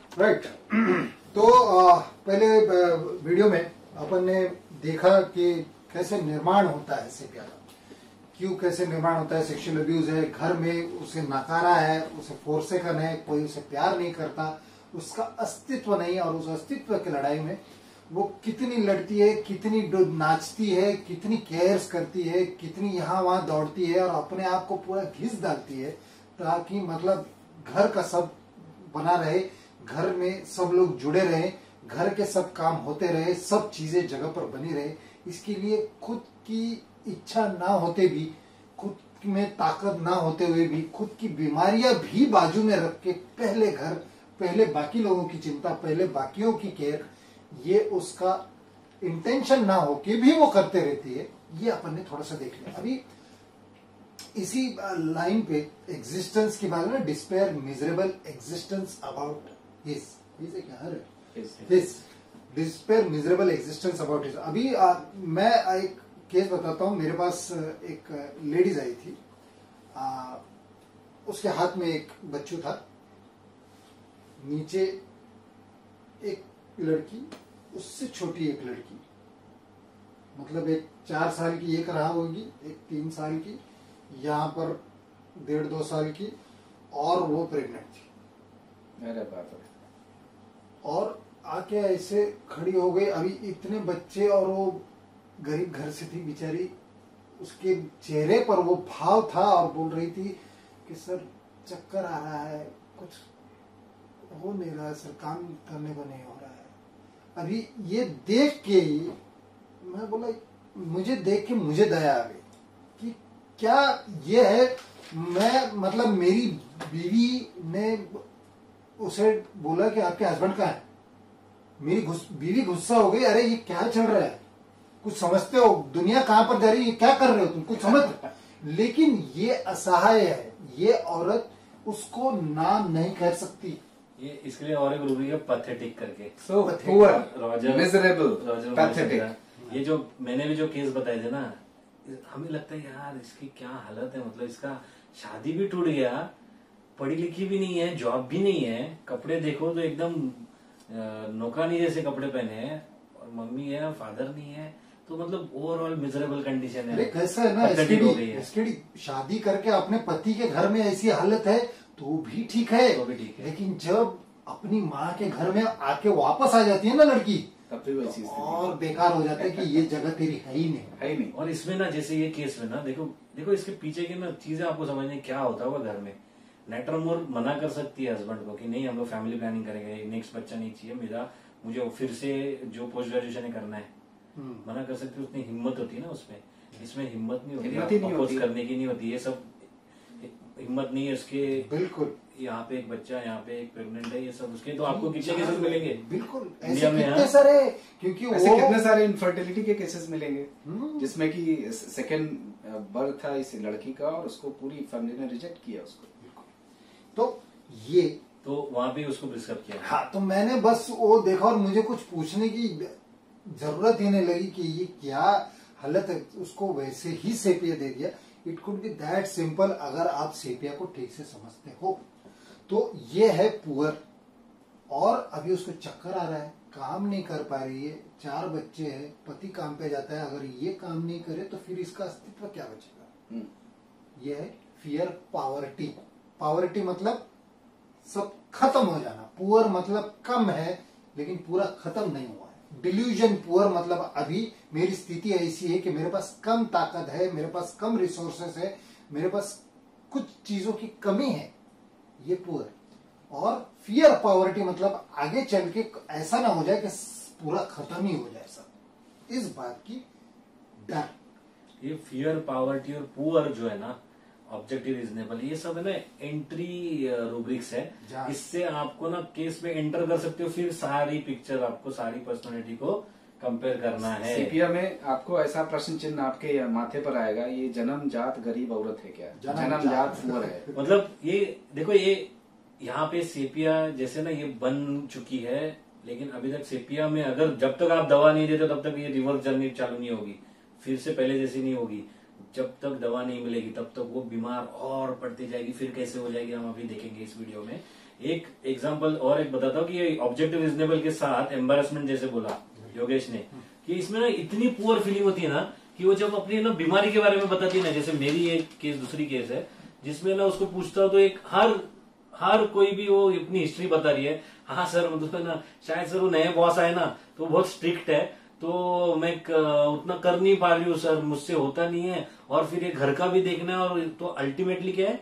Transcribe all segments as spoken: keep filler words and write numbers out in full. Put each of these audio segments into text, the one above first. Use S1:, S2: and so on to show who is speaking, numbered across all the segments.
S1: Right. तो आ, पहले video में अपन ने देखा कि कैसे निर्माण होता है सेपिया का, क्यों कैसे निर्माण होता है। सेक्सुअल अब्यूज है, घर में उसे नकारा है, उसे फोर्सेकन है, कोई उसे प्यार नहीं करता, उसका अस्तित्व नहीं, और उस अस्तित्व की लड़ाई में वो कितनी लड़ती है, कितनी नाचती है, कितनी केयर्स करती है, कितनी यहाँ वहां दौड़ती है और अपने आप को पूरा घिस डालती है ताकि मतलब घर का सब बना रहे, घर में सब लोग जुड़े रहे, घर के सब काम होते रहे, सब चीजें जगह पर बनी रहे। इसके लिए खुद की इच्छा ना होते भी, खुद में ताकत ना होते हुए भी, खुद की बीमारियां भी बाजू में रख के पहले घर, पहले बाकी लोगों की चिंता, पहले बाकियों की केयर, ये उसका इंटेंशन ना हो के भी वो करते रहती है। ये अपन ने थोड़ा सा देख लिया। अभी इसी लाइन पे एग्जिस्टेंस की बात है ना, despair miserable existence about his, his क्या है, his despair miserable existence about his. अभी आ, मैं एक केस बताता हूँ। मेरे पास एक लेडीज आई थी, आ, उसके हाथ में एक बच्चू था, नीचे एक लड़की, उससे छोटी एक लड़की, मतलब एक चार साल की एक रहा होगी, एक तीन साल की, यहाँ पर डेढ़ दो साल की, और वो प्रेग्नेंट थी।
S2: अरे बाप रे।
S1: और आके ऐसे खड़ी हो गई। अभी इतने बच्चे, और वो गरीब घर से थी बेचारी, उसके चेहरे पर वो भाव था और बोल रही थी कि सर चक्कर आ रहा है, कुछ हो नहीं रहा है सर, काम करने को नहीं हो रहा है। अभी ये देख के ही मैं बोला, मुझे देख के मुझे दया आ गई कि क्या ये है। मैं मतलब मेरी बीवी ने उसे बोला कि आपके हस्बैंड कहाँ है। मेरी बीवी गुस्सा हो गई, अरे ये क्या चल रहा है, कुछ समझते हो, दुनिया कहां पर जा रही है, क्या कर रहे हो तुम, कुछ समझ। लेकिन ये असहाय है, ये औरत उसको नाम नहीं कर सकती।
S3: ये इसके लिए और एक रूबी है पैथेटिक करके,
S2: so poor,
S3: Roger
S2: miserable, pathetic.
S3: ये जो मैंने भी जो केस बताए थे ना, हमें लगता है यार इसकी क्या हालत है, मतलब इसका शादी भी टूट गया, पढ़ी लिखी भी नहीं है, जॉब भी नहीं है, कपड़े देखो तो एकदम नौकरानी जैसे कपड़े पहने हैं, और मम्मी है, फादर नहीं है, तो मतलब ओवरऑल मिजरेबल कंडीशन है।
S1: कैसा है ना, एसटीडी, एसटीडी शादी करके अपने पति के घर में ऐसी हालत है तो भी ठीक है,
S3: तो भी ठीक है,
S1: लेकिन जब अपनी माँ के घर में आके वापस आ जाती है ना लड़की,
S2: तब भी वैसी
S1: तो और बेकार हो जाता है कि ये जगह तेरी है ही नहीं,
S2: है ही नहीं।
S3: और इसमें ना जैसे ये केस में ना देखो देखो इसके पीछे की ना चीजें आपको समझने क्या होता होगा। घर में लेटर मोर मना कर सकती है हस्बैंड को कि नहीं हम लोग फैमिली प्लानिंग करेंगे, नेक्स्ट बच्चा नहीं चाहिए मेरा, मुझे फिर से जो पोस्ट ग्रेजुएशन करना है, मना कर सकती है। उतनी हिम्मत होती है ना उसमें, इसमें हिम्मत नहीं होती, अपोज करने की नहीं होती, ये सब हिम्मत नहीं है उसके।
S1: बिल्कुल,
S3: यहाँ पे एक बच्चा, यहाँ पे एक प्रेग्नेंट है, ये सब उसके तो आपको कितने केसेस मिलेंगे
S1: बिल्कुल
S3: इंडिया में,
S1: कितने सारे, क्योंकि
S2: ऐसे
S1: वो
S2: कितने सारे इनफर्टिलिटी के केसेस मिलेंगे जिसमें कि सेकंड बर्थ था इस लड़की का और उसको पूरी फैमिली ने रिजेक्ट किया उसको।
S1: तो ये
S3: तो वहां पे उसको प्रिस्क्राइब किया।
S1: हाँ, तो मैंने बस वो देखा और मुझे कुछ पूछने की जरूरत ही नहीं लगी कि ये क्या हालत है, उसको वैसे ही सेपिया दे दिया। It could be that simple अगर आप सेपिया को ठीक से समझते हो। तो ये है पुअर, और अभी उसको चक्कर आ रहा है, काम नहीं कर पा रही है, चार बच्चे हैं, पति काम पे जाता है, अगर ये काम नहीं करे तो फिर इसका अस्तित्व क्या बचेगा। ये है फियर पॉवर्टी। पॉवर्टी मतलब सब खत्म हो जाना, पुअर मतलब कम है लेकिन पूरा खत्म नहीं हुआ है। डिल्यूजन पुअर मतलब अभी मेरी स्थिति ऐसी है कि मेरे पास कम ताकत है, मेरे पास कम रिसोर्सेस है, मेरे पास कुछ चीजों की कमी है, ये पुअर। और फियर पॉवर्टी मतलब आगे चल के ऐसा ना हो जाए कि पूरा खत्म ही हो जाए सब, इस बात की डर।
S3: ये फियर पॉवर्टी और पुअर जो है ना, ऑब्जेक्टिव रीजनेबल, ये सब है ना एंट्री रूब्रिक्स है, इससे आपको ना केस में एंटर कर सकते हो, फिर सारी पिक्चर आपको, सारी पर्सनालिटी को कंपेयर करना है।
S2: सीपीया में आपको ऐसा प्रश्न चिन्ह आपके माथे पर आएगा, ये जन्म जात गरीब औरत है क्या, जन्म जात पुअर है।
S3: मतलब ये देखो, ये यहाँ पे सेपिया जैसे ना ये बन चुकी है, लेकिन अभी तक सेपिया में अगर जब तक आप दवा नहीं देते तब तक ये रिवर्स जर्नी चालू नहीं होगी, फिर से पहले जैसी नहीं होगी। जब तक दवा नहीं मिलेगी तब तक वो बीमार और पड़ती जाएगी, फिर कैसे हो जाएगी हम अभी देखेंगे इस वीडियो में। एक एग्जांपल और एक बताता हूँ कि ये ऑब्जेक्टिव रीजनेबल के साथ एम्बेरसमेंट जैसे बोला योगेश ने, कि इसमें ना इतनी पुअर फीलिंग होती है ना कि वो जब अपनी ना बीमारी के बारे में बताती है ना, जैसे मेरी एक केस दूसरी केस है जिसमें ना उसको पूछता हूँ तो एक हर हर कोई भी वो अपनी हिस्ट्री बता रही है। हाँ सर मतलब ना शायद सर वो नए बॉस आए ना तो बहुत स्ट्रिक्ट है, तो मैं उतना कर नहीं पा रही हूँ सर, मुझसे होता नहीं है, और फिर ये घर का भी देखना है, और तो अल्टीमेटली क्या है,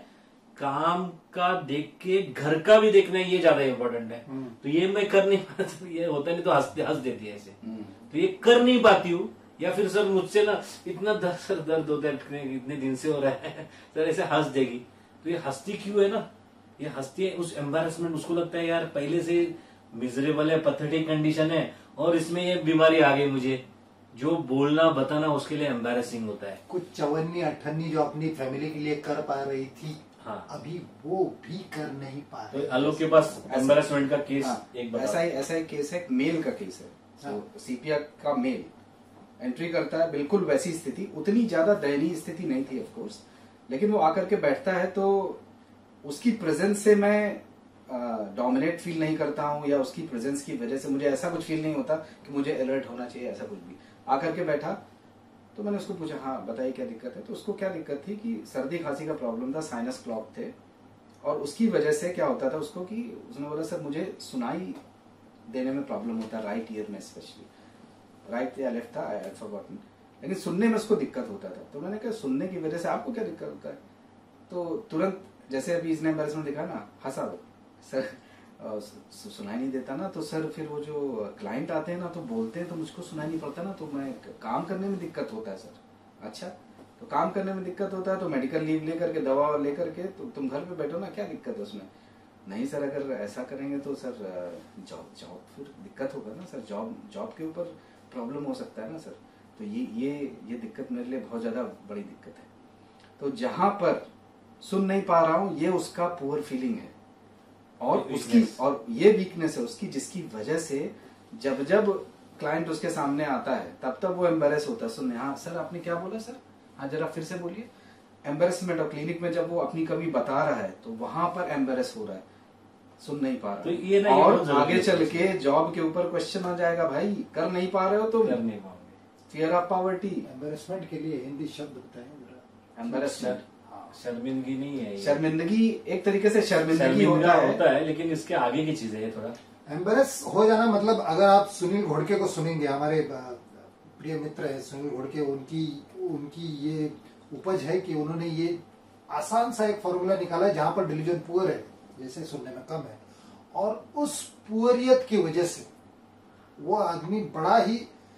S3: काम का देख के घर का भी देखना है, ये ज्यादा इम्पोर्टेंट है। तो ये मैं कर नहीं पाता, तो ये होता नहीं तो हंस हंस देती है ऐसे, तो ये कर नहीं पाती हूँ। या फिर सर मुझसे ना इतना दर्द सर दर्द होता है इतने दिन से हो रहा है सर, ऐसे हंस देगी। तो ये हंसती क्यों है ना, ये हंसती है उस एम्बेरसमेंट, उसको लगता है यार पहले से मिजरेबल है, पैथेटिक कंडीशन है, और इसमें ये बीमारी आ गई, मुझे जो बोलना बताना उसके लिए एम्बेरसिंग होता है।
S1: कुछ चवन्नी अठन्नी जो अपनी फैमिली के लिए कर पा रही थी,
S3: हाँ,
S1: अभी वो भी कर नहीं पा रही।
S3: तो आलोक के पास एम्बेरसमेंट का केस
S2: हाँ,
S3: एक बता।
S2: ऐसा ही ऐसा ही केस है, मेल का केस है।
S1: हाँ।
S2: तो सीपीआर का मेल एंट्री करता है, बिल्कुल वैसी स्थिति, उतनी ज्यादा दयनीय स्थिति नहीं थी ऑफ कोर्स, लेकिन वो आकर के बैठता है तो उसकी प्रेजेंस से मैं डोमिनेट फील नहीं करता हूँ, या उसकी प्रेजेंस की वजह से मुझे ऐसा कुछ फील नहीं होता कि मुझे अलर्ट होना चाहिए, ऐसा कुछ भी। आकर के बैठा तो मैंने उसको पूछा, हाँ बताइए क्या दिक्कत है। तो उसको क्या दिक्कत थी कि सर्दी खांसी का प्रॉब्लम था, साइनस क्लॉग थे, और उसकी वजह से क्या होता था उसको कि उसने बोला सर मुझे सुनाई देने में प्रॉब्लम होता है, राइट ईयर में स्पेशली, राइट या लेफ्ट था आई हैड फॉरगॉटन, लेकिन सुनने में उसको दिक्कत होता था। तो मैंने कहा सुनने की वजह से आपको क्या दिक्कत होता है? तो तुरंत जैसे अभी इसने एम्बेरसमेंट दिखा ना, हंसा वो, सर सुनाई नहीं देता ना, तो सर फिर वो जो क्लाइंट आते हैं ना तो बोलते हैं तो मुझको सुनाई नहीं पड़ता ना, तो मैं काम करने में दिक्कत होता है सर। अच्छा, तो काम करने में दिक्कत होता है तो मेडिकल लीव लेकर के, दवा लेकर के तो तुम घर पे बैठो ना, क्या दिक्कत है उसमें? नहीं सर, अगर ऐसा करेंगे तो सर जॉब जॉब फिर दिक्कत होगा ना सर, जॉब जॉब के ऊपर प्रॉब्लम हो सकता है ना सर। तो ये ये ये दिक्कत मेरे लिए बहुत ज्यादा बड़ी दिक्कत है। तो जहां पर सुन नहीं पा रहा हूं, ये उसका पुअर फीलिंग है, और उसकी और ये वीकनेस है उसकी, जिसकी वजह से जब जब क्लाइंट उसके सामने आता है तब तब वो एम्बेरस होता है सुनने। हाँ सर आपने क्या बोला सर, हाँ जरा फिर से बोलिए। एम्बेरसमेंट, और क्लिनिक में जब वो अपनी कमी बता रहा है तो वहां पर एम्बेरस हो रहा है, सुन नहीं पा रहा।
S3: तो ये ना,
S2: और आगे चल के जॉब के ऊपर क्वेश्चन आ जाएगा, भाई कर नहीं पा रहे हो तो
S3: कर नहीं पाओगे।
S2: Fear of poverty.
S1: एम्बेरसमेंट के लिए हिंदी शब्द बताएं।
S2: एम्बेरसमेंट
S3: शर्मिंदगी नहीं है,
S2: शर्मिंदगी एक तरीके से शर्मिंदगी होता है,
S3: होता है, लेकिन इसके आगे की चीज है ये थोड़ा।
S1: एम्बेरस हो जाना मतलब, अगर आप सुनील घोड़के को सुनेंगे, हमारे प्रिय मित्र है सुनील घोड़के, उनकी उनकी ये उपज है कि उन्होंने ये आसान सा एक फॉर्मूला निकाला है जहां पर डिलीजन पुअर है, जैसे सुनने में कम है, और उस पुअरियत की वजह से वो आदमी बड़ा ही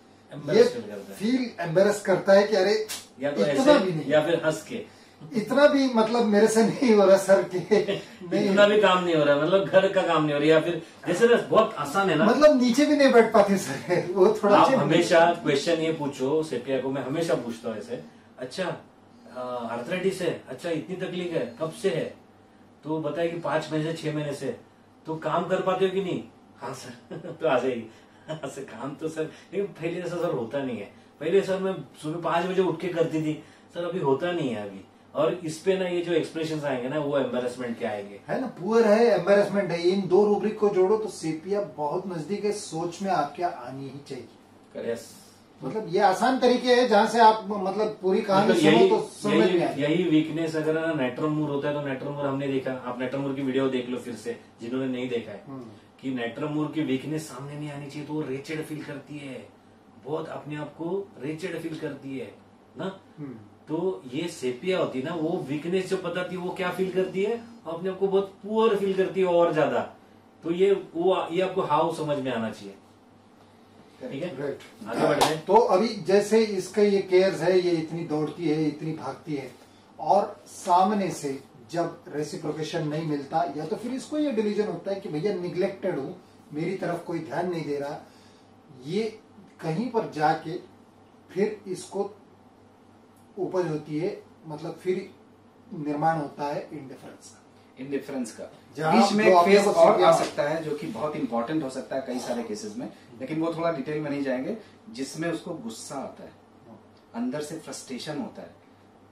S1: ये फील एम्बेरस करता है कि अरे
S3: या तो
S1: इतना भी नहीं,
S3: या फिर हंस के
S1: इतना भी मतलब मेरे से नहीं हो रहा सर के नहीं,
S3: इतना भी काम नहीं हो रहा, मतलब घर का काम नहीं हो रहा, या फिर जैसे ना बहुत आसान है ना,
S1: मतलब नीचे भी नहीं बैठ पाते सर, वो थोड़ा
S3: आप हमेशा क्वेश्चन ये पूछो सेपिया को, मैं हमेशा पूछता हूँ ऐसे, अच्छा आर्थराइटिस है, अच्छा इतनी तकलीफ है, कब से है? तो बताए कि पांच महीने से छह महीने से। तो काम कर पाते हो कि नहीं? हाँ सर तो आ जाएगी, हाँ सर काम तो सर, लेकिन पहले ऐसा सर होता नहीं है, पहले सर मैं सुबह पांच बजे उठ के करती थी सर, अभी होता नहीं है अभी। और इस पे ना ये जो एक्सप्रेशन आएंगे ना वो एम्बेरसमेंट के आएंगे,
S1: है ना, पुअर है, एम्बेरसमेंट है, इन दो रूब्रिक को जोड़ो तो सेपिया बहुत नजदीक है, सोच में आपके आनी ही चाहिए।
S3: यस,
S1: मतलब ये आसान तरीके है जहां से आप मतलब पूरी कहानी
S3: मतलब
S1: सुनो
S3: यही
S1: तो समझ में आए।
S3: यही वीकनेस अगर ना नेट्रोमूर होता है तो नेट्रोमूर हमने देखा, आप नेट्रोमूर की वीडियो देख लो फिर से जिन्होंने नहीं देखा है, कि नेट्रोमूर की वीकनेस सामने नहीं आनी चाहिए, तो वो रेचेड फील करती है, बहुत अपने आप को रेचेड फील करती है ना। तो ये सेपिया होती है ना, वो वीकनेस जो पता थी वो क्या फील करती है, अपने आप को बहुत पुअर फील करती है और ज्यादा। तो ये वो ये आपको हाउ समझ में आना चाहिए, ठीक है,
S1: राइट।
S3: आगे बढ़ते हैं।
S1: तो अभी जैसे इसका ये केयर्स है, ये इतनी दौड़ती है, इतनी भागती है, और सामने से जब रेसिप्रोकेशन नहीं मिलता, या तो फिर इसको ये डिलीजन होता है कि भैया निग्लेक्टेड हूं, मेरी तरफ कोई ध्यान नहीं दे रहा, ये कहीं पर जाके फिर इसको उपज होती है, मतलब फिर निर्माण होता है इंडिफरेंस का।
S2: इंडिफरेंस का बीच में एक फेज और आ सकता है जो कि बहुत इंपॉर्टेंट हो सकता है कई सारे केसेस में, लेकिन वो थोड़ा डिटेल में नहीं जाएंगे, जिसमें उसको गुस्सा आता है, अंदर से फ्रस्ट्रेशन होता है,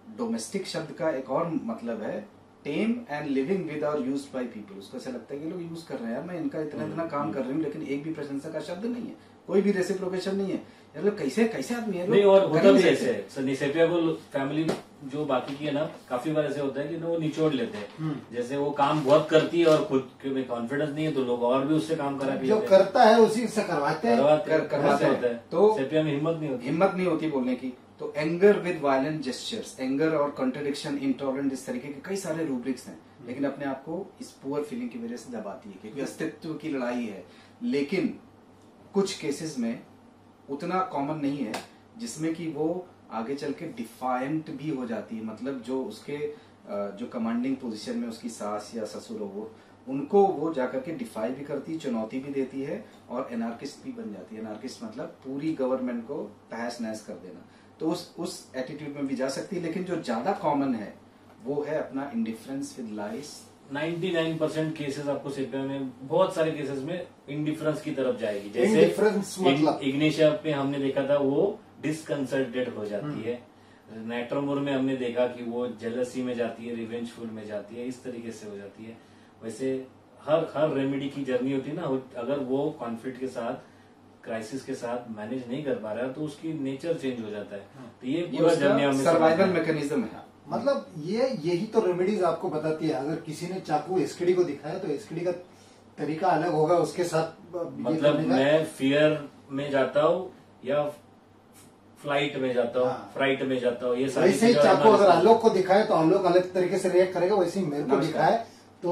S2: डोमेस्टिक शब्द का एक और मतलब है टेम एंड लिविंग विद और यूज्ड बाय पीपल। उसको ऐसा लगता है कि लोग यूज कर रहे हैं, यार मैं इनका इतना इतना काम कर रही हूँ लेकिन एक भी प्रशंसा का शब्द नहीं है, कोई भी रेसिप्रोकेशन नहीं है। यार लोग कैसे कैसे आदमी है
S3: नहीं, और होता भी ऐसे है सनी सेपिया को फैमिली जो बाकी की है ना, काफी बार ऐसे होता है कि वो निचोड़ लेते हैं। जैसे वो काम बहुत करती है और खुद में कॉन्फिडेंस नहीं है तो लोग और भी उससे काम करा
S1: जो करता है उसी से करवाते हैं
S2: करवाते हैं। तो
S3: सेपिया में हिम्मत नहीं होती
S2: हिम्मत नहीं होती बोलने की। तो anger with violent gestures, anger और कॉन्ट्रडिक्शन, इंटॉलरेंट, इस तरीके के कई सारे रूब्रिक्स हैं, लेकिन अपने आप को इस पुअर फीलिंग की वजह से दबाती है क्योंकि अस्तित्व की लड़ाई है। लेकिन कुछ केसेस में उतना कॉमन नहीं है जिसमें कि वो आगे चल के डिफायंट भी हो जाती है। मतलब जो उसके जो कमांडिंग पोजीशन में उसकी सास या ससुर हो वो, उनको वो जाकर के डिफाई भी करती है, चुनौती भी देती है और एनार्किस्ट भी बन जाती है। एनार्किस्ट मतलब पूरी गवर्नमेंट को तहस नहस कर देना। तो उस उस एटीट्यूड में भी जा सकती है। लेकिन जो ज्यादा कॉमन है वो है अपना इंडिफरेंस विद लाइस।
S3: निन्यानवे परसेंट केसेस आपको सेपिया में, बहुत सारे केसेस में इंडिफरेंस की तरफ जाएगी।
S1: इंडिफरेंस मतलब
S3: इग्निशिया पे हमने देखा था वो डिसकंसल्टेड हो जाती है। नेट्रोमोर में हमने देखा कि वो जेलसी में जाती है, रिवेंजफुल में जाती है, इस तरीके से हो जाती है। वैसे हर हर रेमेडी की जर्नी होती है ना, अगर वो कॉन्फ्लिक्ट के साथ, क्राइसिस के साथ मैनेज नहीं कर पा रहा है तो उसकी नेचर चेंज हो जाता है। तो ये पूरा जर्नी
S2: सर्वाइवल मैकेनिज्म है।
S1: मतलब ये यही तो रेमेडीज आपको बताती है। अगर किसी ने चाकू एसकेडी को दिखाया तो एसकेडी का तरीका अलग होगा उसके साथ।
S3: मतलब मैं फियर में जाता हूँ या फ्लाइट में जाता हूँ, हाँ। फ्लाइट में जाता हूँ, ये सारी
S1: वैसे ही चाकू अगर आलोक को दिखाए तो आलोक अलग तरीके से रिएक्ट करेगा, वैसे ही मेरे को दिखाए तो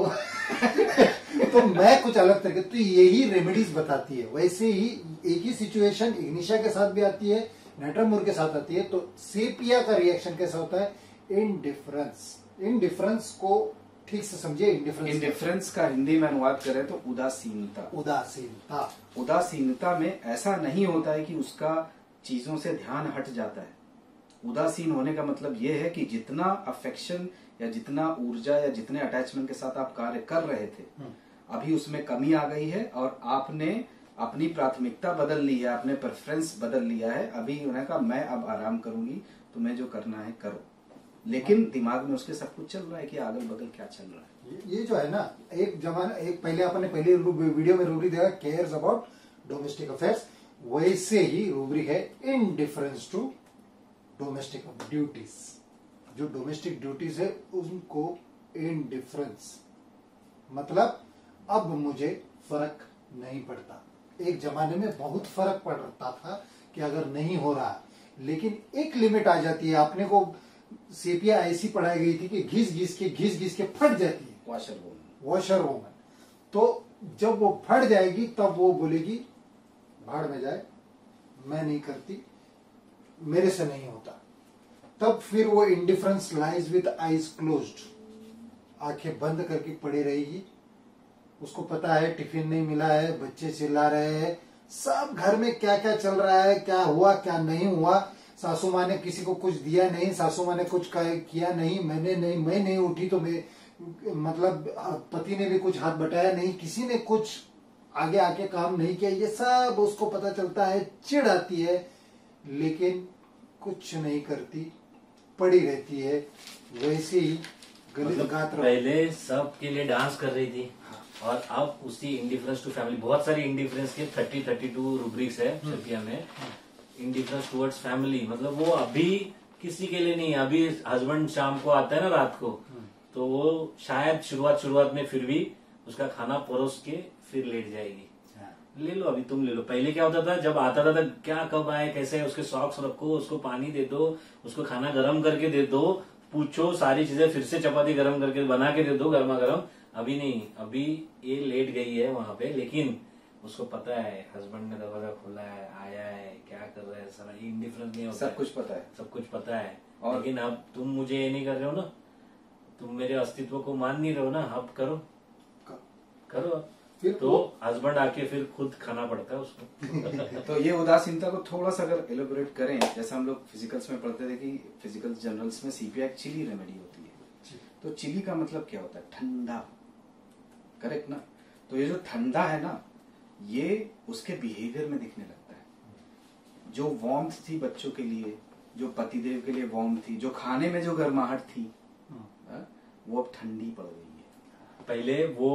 S1: तो मैं कुछ अलग तरीके। तो यही रेमेडीज बताती है। वैसे ही एक ही सिचुएशन इग्निशिया के साथ भी आती है, नेट्रोमोर के साथ आती है। तो सेपिया का रिएक्शन कैसा होता है? इनडिफरेंस। इनडिफरेंस को ठीक से समझिए। इंडिफरेंस
S2: इंडिफरेंस का हिंदी में अनुवाद करें तो उदासीनता।
S1: उदासीनता
S2: उदासीनता में ऐसा नहीं होता है कि उसका चीजों से ध्यान हट जाता है। उदासीन होने का मतलब यह है कि जितना अफेक्शन या जितना ऊर्जा या जितने अटैचमेंट के साथ आप कार्य कर रहे थे, अभी उसमें कमी आ गई है और आपने अपनी प्राथमिकता बदल ली है, आपने प्रेफरेंस बदल लिया है। अभी उन्होंने कहा मैं अब आराम करूंगी, तुम्हें जो करना है करो। लेकिन दिमाग में उसके सब कुछ चल रहा है कि अगल बगल क्या चल रहा है।
S1: ये जो है ना, एक जमाना, एक पहले आपने पहले वीडियो में रूब्रिक देखा केयर्स अबाउट डोमेस्टिक अफेयर्स, वैसे ही रूब्रिक है इनडिफरेंस टू डोमेस्टिक ड्यूटीज। जो डोमेस्टिक ड्यूटीज है उनको इनडिफरेंस मतलब अब मुझे फर्क नहीं पड़ता। एक जमाने में बहुत फर्क पड़ता था कि अगर नहीं हो रहा, लेकिन एक लिमिट आ जाती है। आपने को सेपिया ऐसी पढ़ाई गई थी कि घिस घिस के घिस घिस के फट जाती है।
S2: वॉशर वोमन
S1: वॉशर वोमन तो जब वो फट जाएगी तब वो बोलेगी भाड़ में जाए, मैं नहीं करती, मेरे से नहीं होता। तब फिर वो indifference lies with eyes closed, आंखें बंद करके पड़ी रहेगी। उसको पता है टिफिन नहीं मिला है, बच्चे चिल्ला रहे हैं, सब घर में क्या क्या चल रहा है, क्या हुआ क्या नहीं हुआ। सासू माँ ने किसी को कुछ दिया नहीं, सासू माँ ने कुछ किया नहीं, मैंने नहीं मैं नहीं उठी तो मैं मतलब पति ने भी कुछ हाथ बटाया नहीं, किसी ने कुछ आगे आके काम नहीं किया। ये सब उसको पता चलता है, चिढ़ आती है, लेकिन कुछ नहीं करती, पड़ी रहती है। वैसे ही गलित गात रहो।
S3: पहले सब के लिए डांस कर रही थी और अब उसी इंडिफरेंस टू फैमिली, बहुत सारी इंडिफरेंस के थर्टी थर्टी टू रूब्रिक्स है सेपिया में। इंडिफरेंस टुवर्ड्स फैमिली मतलब वो अभी किसी के लिए नहीं। अभी हस्बैंड शाम को आता है ना रात को, तो वो शायद शुरुआत शुरुआत में फिर भी उसका खाना परोस के फिर लेट जाएगी, ले लो अभी तुम ले लो। पहले क्या होता था, जब आता था, था क्या कब आए कैसे, उसके सॉक्स रखो, उसको पानी दे दो, उसको खाना गर्म करके दे दो, पूछो सारी चीजें, फिर से चपाती गर्म करके बना के दे दो गर्मा गर्म। अभी नहीं, अभी ये लेट गई है वहां पे, लेकिन उसको पता है हस्बैंड ने दरवाजा खोला है, आया है, क्या कर रहा है, सारा इंडिफरेंस नहीं होता,
S2: सब कुछ पता है,
S3: सब कुछ पता है। और लेकिन अब तुम मुझे ये नहीं कर रहे हो ना, तुम मेरे अस्तित्व को मान नहीं रहे हो ना, अब करो करो फिर तो हस्बैंड आके फिर खुद खाना पड़ता है उसको।
S2: तो ये उदासीनता को थोड़ा सा अगर एलोबरेट करें, जैसे हम लोग फिजिकल्स में पढ़ते थे कि फिजिकल जनरल्स में सीपीआ एक चिली रेमेडी होती है। तो चिली का मतलब क्या होता है? ठंडा, करेक्ट ना? तो ये जो ठंडा है ना, ये उसके बिहेवियर में दिखने लगता है। जो वार्मथ थी बच्चों के लिए, जो पतिदेव के लिए वार्म थी, जो खाने में जो गर्माहट थी, वो अब ठंडी पड़ गई है।
S3: पहले वो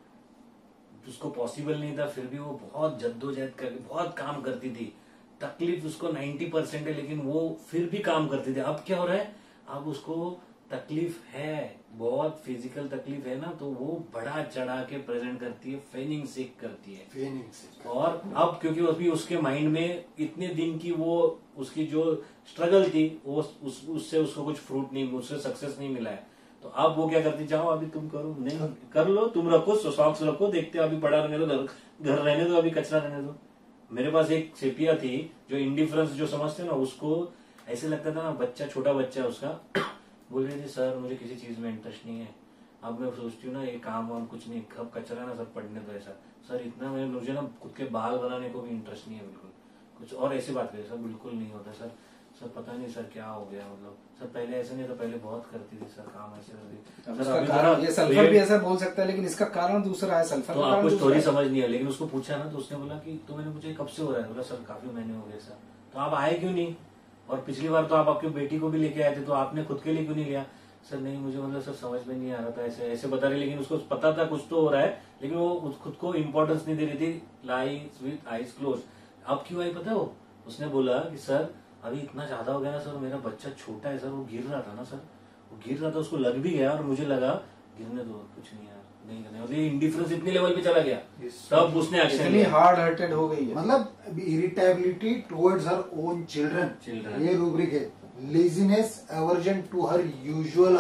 S3: उसको पॉसिबल नहीं था, फिर भी वो बहुत जद्दोजहद करके बहुत काम करती थी। तकलीफ उसको नब्बे परसेंट है, लेकिन वो फिर भी काम करती थी। अब क्या हो रहा है, अब उसको तकलीफ है, बहुत फिजिकल तकलीफ है ना, तो वो बड़ा चढ़ा के प्रेजेंट करती है, फेनिंग सीख करती है।
S1: फेनिंग सीख।
S3: और अब क्योंकि अभी उसके माइंड में इतने दिन की वो उसकी जो स्ट्रगल थी, वो उस, उससे उसको कुछ फ्रूट नहीं, उससे सक्सेस नहीं मिला है। तो अब वो क्या करती, जाओ अभी तुम करो, नहीं कर लो, तुम रखो, सॉक्स रखो, देखते अभी पड़ा रहने दो, घर रहने दो, अभी कचरा रहने दो। मेरे पास एक सेपिया थी जो इंडिफरेंस जो समझते ना, उसको ऐसे लगता था ना, बच्चा छोटा बच्चा है उसका, बोल रही थी सर मुझे किसी चीज में इंटरेस्ट नहीं है। अब मैं सोचती हूँ ना, ये काम वाम कुछ नहीं, कब कचरा ना सब पड़ने दो ऐसा। सर इतना मैं मुझे ना खुद के बाल बनाने को भी इंटरेस्ट नहीं है बिल्कुल, कुछ और ऐसी बात करिए सर, बिल्कुल नहीं होता सर। सर पता नहीं सर क्या हो गया, मतलब सर पहले ऐसा नहीं था, पहले बहुत करती थी सर काम, ऐसे करती।
S2: सर कारण ये सल्फर भी ऐसा बोल सकता है, लेकिन इसका कारण दूसरा है, सल्फर।
S3: तो आपको स्टोरी समझ नहीं है, लेकिन उसको पूछा ना तो उसने बोला कि तो मैंने पूछा कब से हो रहा है, बोला सर काफी महीने हो गए सर। तो आप आए क्यों नहीं, और पिछली बार तो आप आपकी बेटी को भी लेके आए थे, तो आपने खुद के लिए क्यों नहीं लिया। सर नहीं मुझे मतलब सर समझ में नहीं आ रहा था, ऐसे ऐसे बता रही, लेकिन उसको पता था कुछ तो हो रहा है, लेकिन वो खुद को इम्पोर्टेंस नहीं दे रही थी। Lies with eyes close. अब क्यों आई पता है वो, उसने बोला कि सर अभी इतना ज्यादा हो गया ना सर, मेरा बच्चा छोटा है सर, वो गिर रहा था ना सर, वो गिर रहा था, उसको लग भी गया और मुझे लगा गिरने दो, कुछ नहीं यार नहीं करने, और ये इंडिफरेंस इतने लेवल पे चला गया, तब उसने एक्शन
S2: लिया, हार्ड हार्टेड हो गई है।
S1: मतलब irritability towards her own children,
S3: children
S1: ये रूब्रिक है। Laziness, aversion to her usual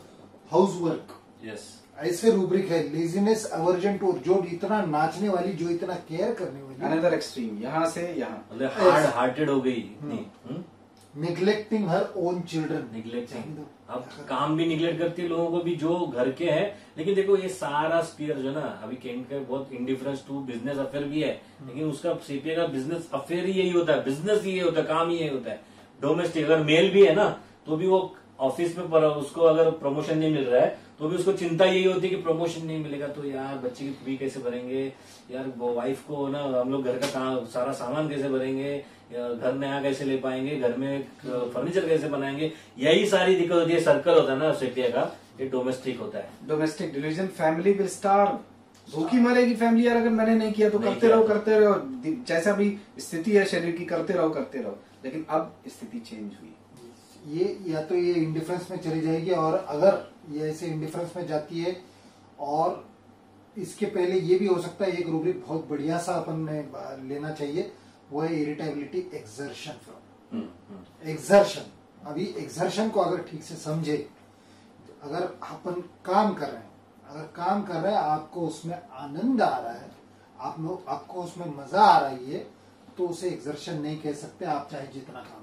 S1: house work,
S3: yes
S1: ऐसे रूब्रिक है। लेजीनेस, एवर्जन टू, जो इतना नाचने वाली, जो इतना केयर करने वाली,
S2: अनदर एक्सट्रीम, यहाँ से यहाँ,
S3: मतलब हार्ड हार्टेड हो गई इतनी।
S1: Neglecting her own children,
S3: neglecting, अब काम भी निग्लेक्ट करती है लोगों को भी जो घर के हैं। लेकिन देखो ये सारा स्पीयर जो ना, अभी केंट का बहुत इंडिफरेंस टू बिजनेस अफेयर भी है, लेकिन उसका सीपीए का बिजनेस अफेयर ही यही होता है, बिजनेस ही यही होता है, काम ही यही होता है। डोमेस्टिक अगर मेल भी है ना, तो भी वो ऑफिस में पर उसको अगर प्रमोशन नहीं मिल रहा है, तो भी उसको चिंता यही होती है कि प्रमोशन नहीं मिलेगा तो यार बच्चे की फी कैसे भरेंगे, यार वो वाइफ को ना हम लोग घर का काम सारा सामान कैसे भरेंगे, घर नया कैसे ले पाएंगे, घर में फर्नीचर कैसे बनाएंगे, यही सारी दिक्कत होती है। सर्कल होता है ना सेपिया का, ये डोमेस्टिक होता है।
S2: Domestic delusion, family will starve, भूखी मरेगी फैमिली यार, अगर मैंने नहीं किया तो
S3: नहीं
S2: करते
S3: किया।
S2: रहो करते रहो, जैसा भी स्थिति है शरीर की, करते रहो करते रहो। लेकिन अब स्थिति चेंज हुई,
S1: ये या तो ये इंडिफरेंस में चली जाएगी, और अगर ये ऐसे इंडिफरेंस में जाती है, और इसके पहले ये भी हो सकता है, एक रूब्रिक बहुत बढ़िया सा अपन ने लेना चाहिए, वो है इरिटेबिलिटी एक्सर्शन फ्रॉम एक्सर्शन। अभी एक्सर्शन को अगर ठीक से समझे, अगर अपन काम कर रहे हैं, अगर काम कर रहे हैं, आपको उसमें आनंद आ रहा है, आप लोग आपको उसमें मजा आ रही है, तो उसे एक्सर्शन नहीं कह सकते, आप चाहे जितना काम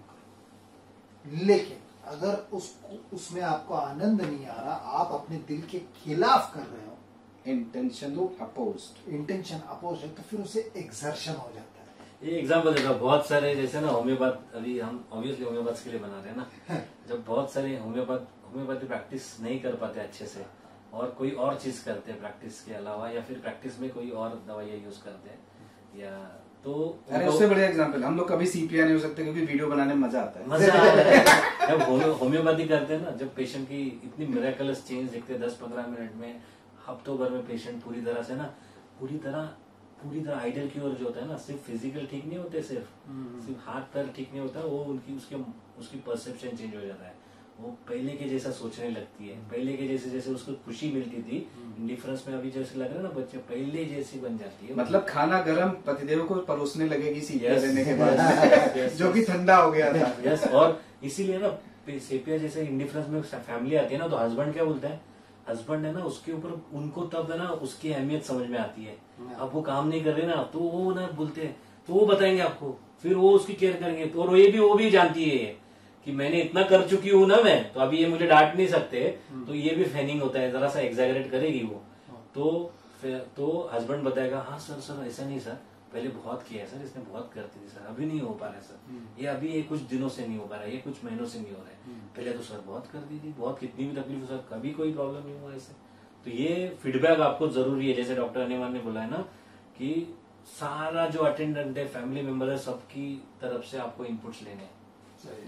S1: करो। लेकिन अगर उसको उसमें आपको आनंद नहीं आ रहा, आप अपने दिल के खिलाफ कर रहे हो,
S2: इंटेंशन अपोज्ड,
S1: इंटेंशन अपोज है, तो फिर उसे एक्सर्शन हो जाता है।
S3: ये एग्जाम्पल देता हूँ, बहुत सारे जैसे ना होम्योपैथ, अभी हम ऑब्वियसली होम्योपैथ के लिए बना रहे हैं ना, जब बहुत सारे होम्योपैथ होम्योपैथी प्रैक्टिस नहीं कर पाते अच्छे से, और कोई और चीज करते हैं प्रैक्टिस के अलावा, या फिर प्रैक्टिस में कोई और दवाइयाँ यूज करते हैं, या तो
S2: अरे उससे बढ़िया एग्जांपल, हम लोग कभी सीपीआई नहीं हो सकते क्योंकि वीडियो बनाने में मजा आता है।
S3: मजा आ रहा है। जब होम्योपैथी करते हैं ना, जब पेशेंट की इतनी मिरेकलस चेंज दिखते हैं दस पंद्रह मिनट में, हफ्तों भर में पेशेंट पूरी तरह से ना, पूरी तरह पूरी तरह आइडियल क्योर जो होता है ना, सिर्फ फिजिकल ठीक नहीं होते, सिर्फ सिर्फ हाथ पैर ठीक नहीं होता, वो उनकी उसके उसकी परसेप्शन चेंज हो जाता है, वो पहले के जैसा सोचने लगती है, पहले के जैसे जैसे उसको खुशी मिलती थी इंडिफरेंस में, अभी जैसे लग रहा है ना बच्चे पहले जैसी बन जाती है।
S2: मतलब खाना गरम पतिदेव को परोसने लगेगी सीपीआई देने के बाद, जो कि ठंडा हो गया था।
S3: यस, और इसीलिए ना सेपिया जैसे इंडिफरेंस में फैमिली आती है ना, तो हस्बैंड क्या बोलता है, हस्बैंड है ना उसके ऊपर, उनको तब है ना उसकी अहमियत समझ में आती है। अब वो काम नहीं कर रहे ना, तो वो ना बोलते हैं, तो वो बताएंगे आपको, फिर वो उसकी केयर करेंगे, तो और ये भी वो भी जानती है कि मैंने इतना कर चुकी हूं ना मैं, तो अभी ये मुझे डांट नहीं सकते, तो ये भी फैनिंग होता है, जरा सा एग्जैगरेट करेगी वो, तो फिर तो हस्बैंड बताएगा हाँ सर सर ऐसा नहीं सर, पहले बहुत किया है सर, इसने बहुत करती थी सर, अभी नहीं हो पा रहा है सर, ये अभी ये कुछ दिनों से नहीं हो पा रहा है, ये कुछ महीनों से नहीं हो रहा है, पहले तो सर बहुत करती थी, बहुत कितनी भी तकलीफ हो सर, कभी कोई प्रॉब्लम नहीं हुआ ऐसे। तो ये फीडबैक आपको जरूरी है, जैसे डॉक्टर अनिमान ने बोला है ना कि सारा जो अटेंडेंट है, फैमिली मेंबर है, सबकी तरफ से आपको इनपुट्स लेने हैं।
S2: यस,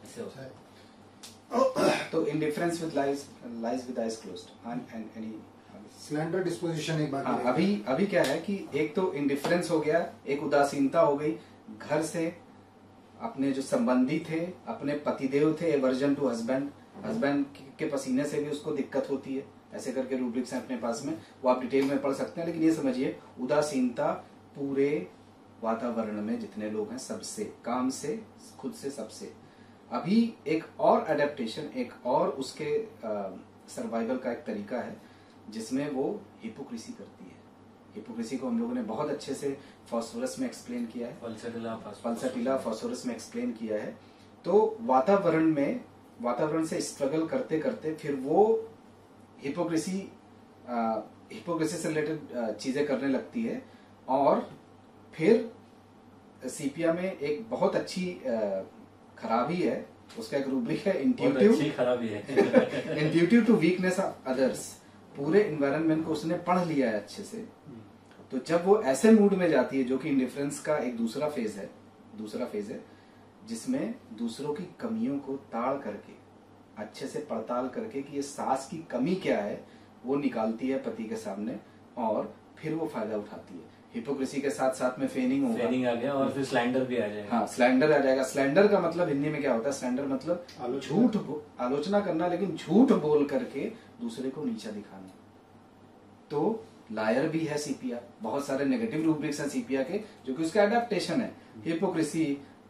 S3: ऐसे होता है।
S2: तो indifference with lies lies with eyes closed and any
S1: slender disposition एक बाकी
S2: हाँ,
S1: है।
S2: अभी अभी क्या है कि एक तो इंडिफरेंस हो गया, एक उदासीनता हो गई, घर से अपने जो संबंधी थे, अपने पतिदेव थे, एवर्जन टू हस्बैंड, हस्बैंड के पसीने से भी उसको दिक्कत होती है, ऐसे करके रूब्रिक्स हैं अपने पास में, वो आप डिटेल में पढ़ सकते हैं। लेकिन ये समझिए उदासीनता पूरे वातावरण में जितने लोग हैं सबसे, काम से, खुद से, सबसे। अभी एक और अडेप्टेशन, एक और उसके सर्वाइवल का एक तरीका है जिसमें वो हिपोक्रेसी करती है। हिपोक्रेसी को हम लोगों ने बहुत अच्छे से फॉस्फोरस में एक्सप्लेन किया है,
S3: पल्सटिला
S2: पल्सटिला फॉस्फोरस में एक्सप्लेन किया है। तो वातावरण में, वातावरण से स्ट्रगल करते करते फिर वो हिपोक्रेसी हिपोक्रेसी से रिलेटेड चीजें करने लगती है। और फिर सीपिया में एक बहुत अच्छी आ, खराबी है, उसका एक रूब्रिक है इंट्यूटिव
S3: खराबी है
S2: intuitive to weakness of others. पूरे इन्वायरमेंट को उसने पढ़ लिया है अच्छे से, तो जब वो ऐसे मूड में जाती है, जो कि इंडिफरेंस का एक दूसरा फेज है, दूसरा फेज है जिसमें दूसरों की कमियों को ताड़ करके, अच्छे से पड़ताल करके कि ये सास की कमी क्या है, वो निकालती है पति के सामने और फिर वो फायदा उठाती है। हिपोक्रेसी के साथ साथ में फेनिंग होगा,
S3: फेनिंग आ गया और फिर स्लैंडर भी आ जाएगा।
S2: हाँ, स्लैंडर आ जाएगा। स्लैंडर का मतलब हिंदी में क्या होता है? स्लैंडर मतलब
S1: आलोचना।
S2: झूठ, आलोचना करना, लेकिन झूठ बोल करके दूसरे को नीचा दिखाना। तो लायर भी है सीपिया, बहुत सारे नेगेटिव रूब्रिक्स हैं सीपिया के जो कि उसका एडेप्टेशन है। हिपोक्रेसी,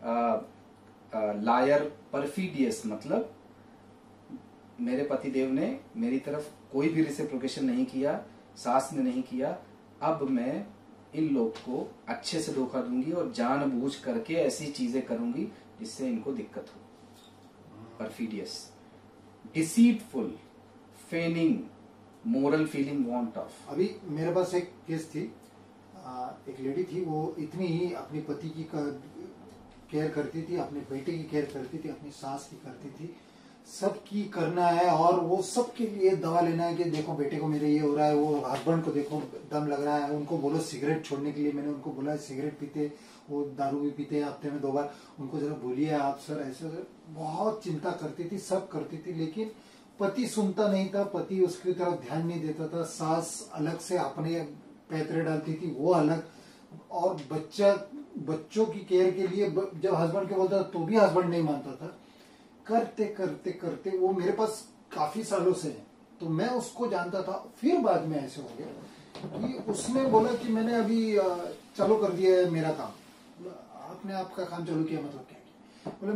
S2: लायर, परफिडियस मतलब मेरे पतिदेव ने मेरी तरफ कोई भी रेसिप्रोकेशन नहीं किया, सास ने नहीं किया, अब मैं इन लोग को अच्छे से धोखा दूंगी और जानबूझ करके ऐसी चीजें करूंगी जिससे इनको दिक्कत हो। Perfidious, deceitful, feigning, moral feeling want of.
S1: अभी मेरे पास एक केस थी, आ, एक लेडी थी, वो इतनी ही अपने पति की केयर करती थी, अपने बेटे की केयर करती थी, अपनी सास की करती थी, सबकी करना है और वो सबके लिए दवा लेना है कि देखो बेटे को मेरे ये हो रहा है, वो हस्बैंड को देखो दम लग रहा है, उनको बोलो सिगरेट छोड़ने के लिए। मैंने उनको बोला सिगरेट पीते, वो दारू भी पीते हैं हफ्ते में दो बार, उनको जरा बोलिए आप सर ऐसे। बहुत चिंता करती थी, सब करती थी, लेकिन पति सुनता नहीं था, पति उसकी तरफ ध्यान नहीं देता था। सास अलग से अपने पैतरे डालती थी, वो अलग, और बच्चा बच्चों की केयर के लिए जब हस्बैंड के बोलता था तो भी हस्बैंड नहीं मानता था। करते करते करते वो मेरे पास काफी सालों से है, तो मैं उसको जानता था। फिर बाद में ऐसे हो गया कि उसने बोला कि मैंने अभी चालू कर दिया है मेरा काम। आपने आपका काम चालू किया मतलब क्या किया? बोले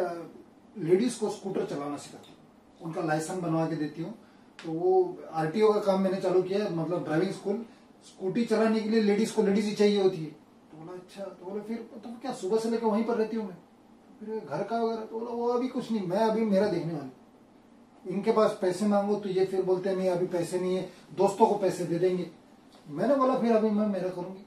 S1: मैं लेडीज को स्कूटर चलाना सिखाती हूँ, उनका लाइसेंस बनवा के देती हूँ। तो वो आरटीओ का काम मैंने चालू किया है, मतलब ड्राइविंग स्कूल। स्कूटी चलाने के लिए लेडीज को लेडीज ही चाहिए होती है। तो बोला अच्छा, तो बोले फिर तो क्या सुबह से लेकर वहीं पर रहती हूँ मैं, फिर घर का वगैरह? तो बोला वो अभी कुछ नहीं, मैं अभी मेरा देखने वाली। इनके पास पैसे मांगो तो ये फिर बोलते हैं नहीं अभी पैसे नहीं है, दोस्तों को पैसे दे देंगे। मैंने बोला फिर अभी मैं मेरा करूंगी।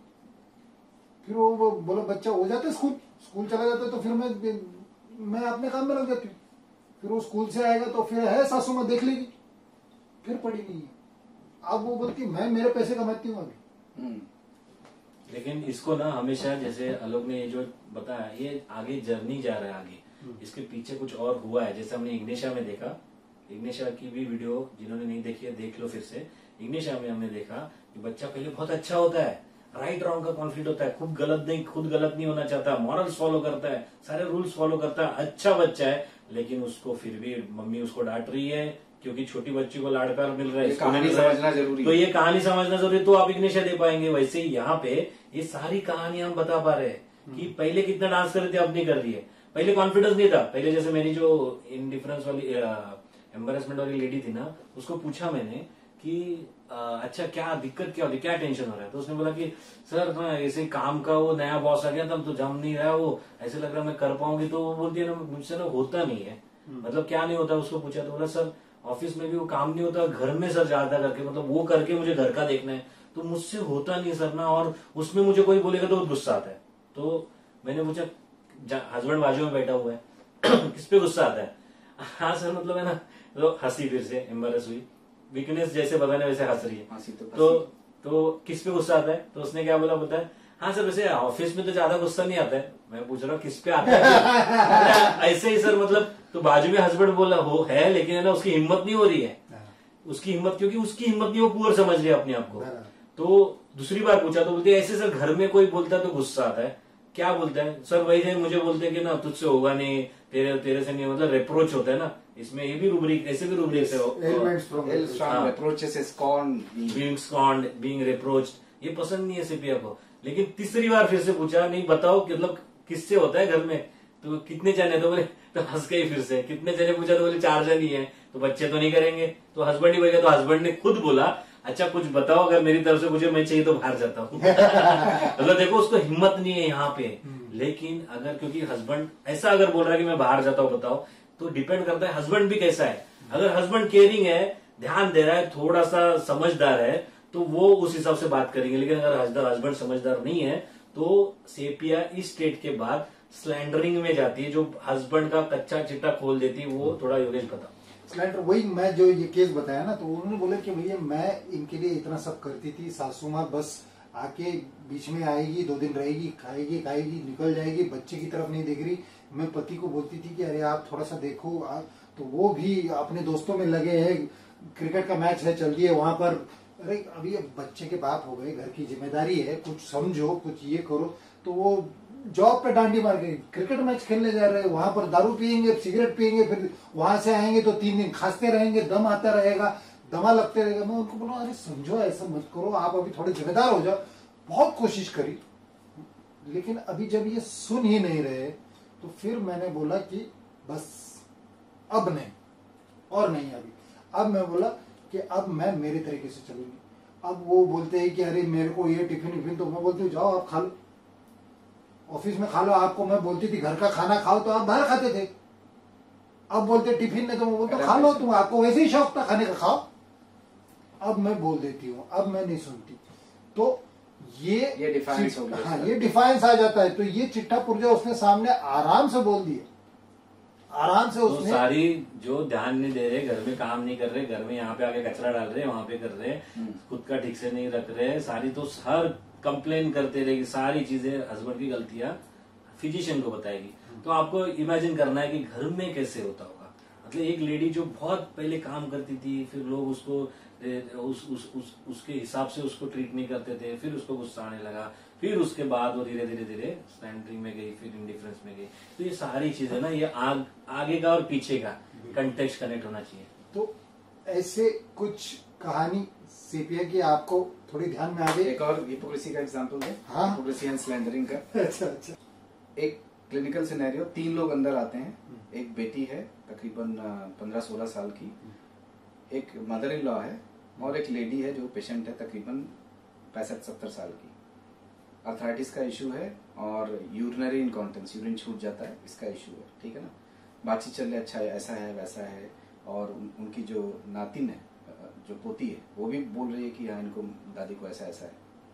S1: फिर वो बोला बच्चा हो जाता है स्कूल, स्कूल चला जाता है तो फिर मैं मैं अपने काम में लग जाती हूँ। फिर वो स्कूल से आएगा तो फिर है सासू माँ देख लेगी, फिर पड़ी नहीं है। अब वो बोलती मैं मेरे पैसे कमाती हूँ अभी।
S3: लेकिन इसको ना हमेशा, जैसे आलोक ने ये जो बताया, ये आगे जर्नी जा रहा है आगे, इसके पीछे कुछ और हुआ है। जैसे हमने इग्निशा में देखा, इग्निशा की भी वीडियो जिन्होंने नहीं देखी है देख लो फिर से। इग्निशा में हमने देखा कि बच्चा पहले बहुत अच्छा होता है, राइट रॉन्ग का कॉन्फ्लिक्ट होता है, खुद गलत नहीं खुद गलत नहीं होना चाहता, मॉरल्स फॉलो करता है, सारे रूल्स फॉलो करता है, अच्छा बच्चा है। लेकिन उसको फिर भी मम्मी उसको डांट रही है क्योंकि छोटी बच्ची को लाड़ प्यार मिल रहा है,
S2: कहानी समझना जरूरी,
S3: तो ये कहानी समझना जरूरी, तो आप इग्निशा दे पाएंगे। वैसे ही यहाँ पे ये सारी कहानी हम बता पा रहे हैं कि पहले कितना डांस कर रहे थे, अब नहीं कर रही है। पहले कॉन्फिडेंस नहीं था। पहले जैसे मेरी जो इनडिफरेंस वाली एम्बेरसमेंट वाली लेडी थी ना, उसको पूछा मैंने कि आ, अच्छा क्या दिक्कत क्या होती, क्या टेंशन हो रहा है? तो उसने बोला कि सर ना ऐसे काम का वो नया बॉस आ गया था तो जम नहीं रहा, वो ऐसे लग रहा मैं कर पाऊंगी। तो वो बोलती है ना मुझसे ना होता नहीं है। मतलब क्या नहीं होता उसको पूछा तो बोला सर ऑफिस में भी वो काम नहीं होता, घर में सर ज्यादा करके, मतलब वो करके मुझे घर का देखना है, तो मुझसे होता नहीं सर ना, और उसमें मुझे कोई बोलेगा तो गुस्सा आता है। तो मैंने पूछा हस्बैंड बाजू में बैठा हुआ है किस पे गुस्सा आता है? हाँ सर मतलब है ना, तो हंसी, फिर से एम्बेरस हुई, वीकनेस जैसे बताने वैसे हंस रही है।
S2: तो
S3: तो, तो किस पे गुस्सा आता है? तो उसने क्या बोला पता है? हाँ सर, वैसे ऑफिस में तो ज्यादा गुस्सा नहीं आता है, मैं पूछ रहा हूँ किस पे आता है। ऐसे ही सर, मतलब तो बाजू में हस्बैंड बोला हो है, लेकिन है ना उसकी हिम्मत नहीं हो रही है, उसकी हिम्मत, क्योंकि उसकी हिम्मत नहीं, वो पुअर समझ रही है अपने आप को। तो दूसरी बार पूछा तो बोलते ऐसे सर, घर में कोई बोलता है तो गुस्सा आता है। क्या बोलता है सर? वही थे, मुझे बोलते हैं कि ना तुझसे होगा नहीं, तेरे तेरे से नहीं, मतलब रिप्रोच होता है ना, इसमें ये भी रूब्रिक, ऐसे भी रूब्रिक से बीइंग स्कॉन्ड, बीइंग रिप्रोच्ड, ये पसंद नहीं है सीपीआर को। लेकिन तीसरी बार फिर से पूछा, नहीं बताओ कि मतलब किससे होता है घर में, तो कितने जने, तो बोले, तो हंस गई फिर से, कितने जने पूछा तो बोले चार जन ही है, तो बच्चे तो नहीं करेंगे, तो हस्बैंड ही बोलेगा, तो हस्बैंड ने खुद बोला अच्छा कुछ बताओ, अगर मेरी तरफ से मुझे मैं चाहिए तो बाहर जाता हूँ। मतलब देखो उसको हिम्मत नहीं है यहाँ पे। लेकिन अगर क्योंकि हस्बैंड ऐसा अगर बोल रहा है कि मैं बाहर जाता हूँ बताओ, तो डिपेंड करता है हस्बैंड भी कैसा है। अगर हस्बैंड केयरिंग है, ध्यान दे रहा है, थोड़ा सा समझदार है, तो वो उस हिसाब से बात करेंगे। लेकिन अगर हस्बैंड समझदार नहीं है तो सेपिया इस स्टेट के बाद स्लैंडरिंग में जाती है, जो हस्बैंड का कच्चा चिट्टा खोल देती है, वो थोड़ा योगेश पता।
S1: स्लैंडर, वही मैं जो ये केस बताया ना, तो उन्होंने बोला कि भैया मैं इनके लिए इतना सब करती थी, सासू माँ बस आके बीच में आएगी, दो दिन रहेगी, खाएगी खाएगी निकल जाएगी, बच्चे की तरफ नहीं देख रही। मैं पति को बोलती थी कि अरे आप थोड़ा सा देखो, आ, तो वो भी अपने दोस्तों में लगे हैं, क्रिकेट का मैच है चल रही है वहां पर, अरे अभी बच्चे के बाप हो गए, घर की जिम्मेदारी है, कुछ समझो, कुछ ये करो। तो वो जॉब पे डांडी मार गई, क्रिकेट मैच खेलने जा रहे हैं, वहां पर दारू पियेंगे, सिगरेट पियेंगे, फिर वहां से आएंगे तो तीन दिन खांसते रहेंगे, दम आता रहेगा, दमा लगते रहेगा। मैं उनको बोला अरे समझो, ऐसा मत करो, आप अभी थोड़े जिम्मेदार हो जाओ। बहुत कोशिश करी, लेकिन अभी जब ये सुन ही नहीं रहे, तो फिर मैंने बोला कि बस अब नहीं, और नहीं अभी। अब मैं बोला कि अब मैं मेरे तरीके से चलूंगी। अब वो बोलते हैं कि अरे मेरे को ये टिफिन विफिन, तो मैं बोलती हूँ जाओ आप खा लो, ऑफिस में खा लो। आपको मैं बोलती थी घर का खाना खाओ, तो आप बाहर खाते थे। अब बोलते टिफिन में, तो मैं बोलता खा लो, तुम आपको वैसे ही शौक था खाने का, खाओ। अब मैं बोल देती हूँ, अब मैं नहीं सुनती। तो ये
S2: ये डिफाइंस हो गया।
S1: हाँ, ये डिफाइंस आ जाता है। तो ये चिट्ठा पुर्जा उसने सामने आराम से बोल दिया, आराम से उसने।
S3: तो सारी जो ध्यान नहीं दे रहे, घर में काम नहीं कर रहे, घर में यहाँ पे आके कचरा डाल रहे, वहां पे कर रहे, खुद का ठीक से नहीं रख रहे, सारी तो हर कंप्लेन करते रहेगी, सारी चीजें हस्बैंड की गलतियां फिजिशियन को बताएगी। तो आपको इमेजिन करना है कि घर में कैसे होता होगा। मतलब एक लेडी जो बहुत पहले काम करती थी, फिर लोग उसको उस, उस, उस, उसके हिसाब से उसको ट्रीट नहीं करते थे, फिर उसको गुस्सा आने लगा, फिर उसके बाद वो धीरे धीरे धीरे स्टैंडरिंग में गई, फिर इंडिफरेंस में गई। तो ये सारी चीजें ना, ये आग, आगे का और पीछे का कंटेक्स्ट कनेक्ट होना चाहिए।
S1: तो ऐसे कुछ कहानी सीपीए की आपको थोड़ी ध्यान में आ गई।
S2: एक और हिपोक्रेसी का एग्जांपल है,
S1: हाँ?
S2: हिपोक्रेसी एंड स्लैंडरिंग का।
S1: अच्छा अच्छा।
S2: एक क्लिनिकल सिनेरियो, तीन लोग अंदर आते हैं, एक बेटी है तकरीबन पंद्रह सोलह साल की, एक मदर इन लॉ है, और एक लेडी है जो पेशेंट है तकरीबन पैंसठ सत्तर साल की। अर्थराइटिस का इशू है और यूरिनरी इनकॉन्टेंस, यूरिन छूट जाता है, इसका इशू है, ठीक है ना। बातचीत चल रही है, अच्छा है, ऐसा है वैसा है। और उन, उनकी जो नातिन है, जो पोती है, वो भी बोल रही है कि हाँ इनको, दादी को ऐसा ऐसा है।